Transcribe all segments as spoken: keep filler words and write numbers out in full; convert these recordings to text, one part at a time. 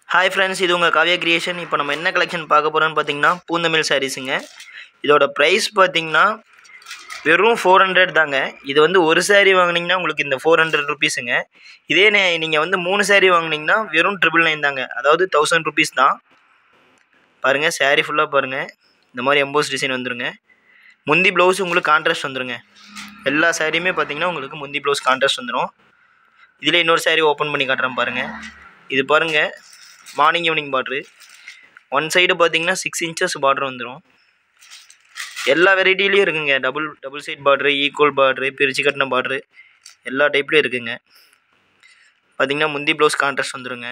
Hi friends, இது உங்க Kavya creation. இப்போ நம்ம என்ன கலெக்ஷன் பார்க்க போறோம்னு பாத்தீங்கன்னா பூந்தமிழ் sareesங்க. இதோட பிரைஸ் பாத்தீங்கன்னா வெறும் four hundred தாங்க. இது வந்து ஒரு saree வாங்குனீங்கன்னா உங்களுக்கு இந்த four hundred rupeesங்க. இதே நீங்க வந்து மூணு saree வாங்குனீங்கன்னா வெறும் triple nine தாங்க. அதாவது one thousand rupees தான். பாருங்க saree ஃபுல்லா பாருங்க. இந்த மாதிரி embossed design வந்துருங்க. முந்தி ப்ளவுஸ் உங்களுக்கு கான்ட்ராஸ்ட் வந்துருங்க. எல்லா சாரியுமே பாத்தீங்கன்னா உங்களுக்கு முந்தி ப்ளவுஸ் கான்ட்ராஸ்ட் வந்துரும். இதுல இன்னொரு saree ஓபன் பண்ணி காட்டுறேன் பாருங்க. இது பாருங்க morning evening border. One side பாத்தீங்கன்னா six inches பார்டர் வந்துரும். எல்லா வெரைட்டிலயும் இருக்குங்க. Double double side border, equal border, பிரிச்சு கட்டின பார்டர் எல்லா டைப்லயும் இருக்குங்க. பாத்தீங்கன்னா முந்தி ப்ளவுஸ் கான்ட்ராஸ்ட் வந்துருங்க.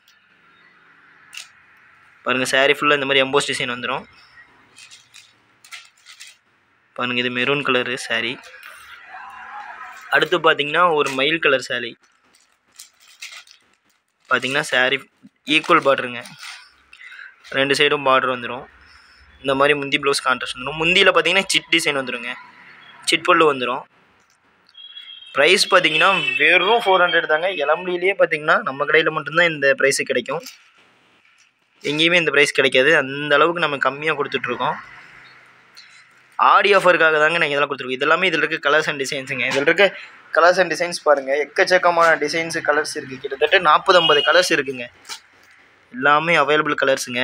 பாருங்க saree ஃபுல்லா இந்த மாதிரி embossed design வந்துரும். பாருங்க இது மெரூன் கலர் saree. அடுத்து பாத்தீங்கன்னா ஒரு மயில் கலர் saree. பாத்தீங்கன்னா saree ஈக்குவல் பார்டருங்க. ரெண்டு சைடும் பார்டர் வந்துரும். இந்த மாதிரி முந்தி ப்ளவுஸ் கான்ட்ராஸ்ட் வந்துரும். முந்தியில பாத்தீங்கன்னா சிட் டிசைன் வந்துருங்க. சிட் பல்லு வந்துரும். பிரைஸ் பாத்தீங்கன்னா வெறும் four hundred தாங்க. எலம்பிலேயே பாத்தீங்கன்னா நம்ம கடையில மட்டும் தான் இந்த பிரைஸ் கிடைக்கும். எங்கேயுமே இந்த பிரைஸ் கிடைக்காது. அந்த அளவுக்கு நம்ம கம்மியா கொடுத்துட்டு இருக்கோம். ஆடி ஆஃபருக்காக தாங்க நாங்கள் இதெல்லாம் கொடுத்துருக்கோம். இதெல்லாமே இதில் இருக்க கலர்ஸ் அண்ட் டிசைன்ஸுங்க. இதில் இருக்க கலர்ஸ் அண்ட் டிசைன்ஸ் பாருங்கள். எக்கச்சக்கமான டிசைன்ஸு கலர்ஸ் இருக்குது. கிட்டத்தட்ட நாற்பது ஐம்பது கலர்ஸ் இருக்குங்க. எல்லாமே அவைலபிள் கலர்ஸுங்க.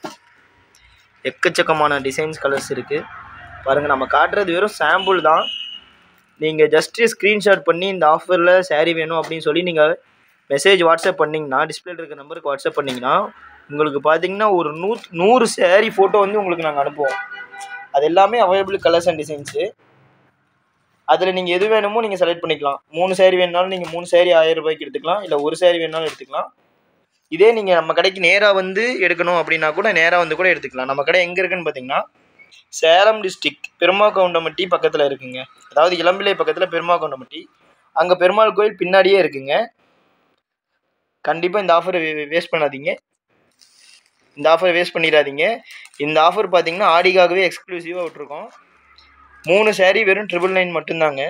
எக்கச்சக்கமான டிசைன்ஸ் கலர்ஸ் இருக்குது. பாருங்கள் நம்ம காட்டுறது வெறும் சாம்பிள் தான். நீங்கள் ஜஸ்ட்டு ஸ்க்ரீன்ஷாட் பண்ணி இந்த ஆஃபரில் saree வேணும் அப்படின்னு சொல்லி நீங்கள் மெசேஜ் வாட்ஸ்அப் பண்ணிங்கன்னா டிஸ்பிளேல இருக்க நம்பருக்கு வாட்ஸ்அப் பண்ணிங்கன்னா உங்களுக்கு பார்த்தீங்கன்னா ஒரு நூ நூறு saree ஃபோட்டோ வந்து உங்களுக்கு நாங்கள் அனுப்புவோம். அது எல்லாமே அவைலபிள் கலர்ஸ் அண்ட் டிசைன்ஸு. அதில் நீங்கள் எது வேணுமோ நீங்கள் செலக்ட் பண்ணிக்கலாம். மூணு saree வேணுனாலும் நீங்கள் மூணு saree ஆயிரம் ரூபாய்க்கு எடுத்துக்கலாம். இல்லை ஒரு saree வேணுனாலும் எடுத்துக்கலாம். இதே நீங்கள் நம்ம கடைக்கு நேராக வந்து எடுக்கணும் அப்படின்னா கூட நேராக வந்து கூட எடுத்துக்கலாம். நம்ம கடை எங்கே இருக்குன்னு பார்த்தீங்கன்னா சேலம் டிஸ்ட்ரிக்ட் பெருமாகவுண்டம்பட்டி பக்கத்தில் இருக்குங்க. அதாவது இளம்பிள்ளை பக்கத்தில் பெருமாகவுண்டம்பட்டி. அங்கே பெருமாள் கோயில் பின்னாடியே இருக்குங்க. கண்டிப்பாக இந்த ஆஃபரை வேஸ்ட் பண்ணாதீங்க. இந்த ஆஃபர் வேஸ்ட் பண்ணிடாதீங்க. இந்த ஆஃபர் பார்த்தீங்கன்னா ஆடிக்காகவே எக்ஸ்க்ளூசிவாக விட்டுருக்கோம். மூணு saree வெறும் ட்ரிபிள் நைன் மட்டும்தாங்க.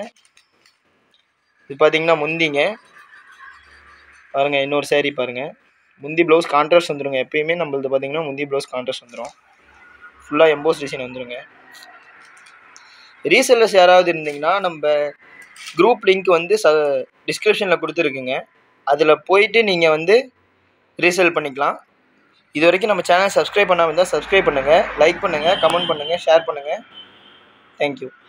இது பார்த்தீங்கன்னா முந்திங்க. பாருங்கள் இன்னொரு saree பாருங்கள். முந்தி ப்ளவுஸ் கான்ட்ராஸ்ட் வந்துருங்க. எப்பயுமே நம்மளது பார்த்தீங்கன்னா முந்தி ப்ளவுஸ் கான்ட்ராஸ்ட் வந்துடும். ஃபுல்லாக எம்போஸ் டிசைன் வந்துருங்க. ரீசெல்லர்ஸ் யாராவது இருந்தீங்கன்னா நம்ம குரூப் லிங்க் வந்து ச டிஸ்கிரிப்ஷனில் கொடுத்துருக்குங்க. அதில் போயிட்டு நீங்கள் வந்து ரீசெல் பண்ணிக்கலாம். இது வரைக்கும் நம்ம சேனல் சப்ஸ்கிரைப் பண்ணாமல் இருந்தால் சப்ஸ்கிரைப் பண்ணுங்கள், லைக் பண்ணுங்கள், கமெண்ட் பண்ணுங்கள், ஷேர் பண்ணுங்கள். தேங்க்யூ.